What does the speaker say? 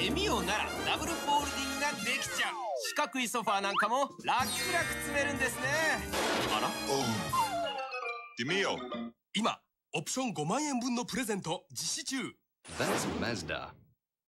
デミオならダブルフォールディングができちゃう。四角いソファーなんかも楽々積めるんですね。あら、 デミオ。 今オプション5万円分のプレゼント実施中。 That's Mazda.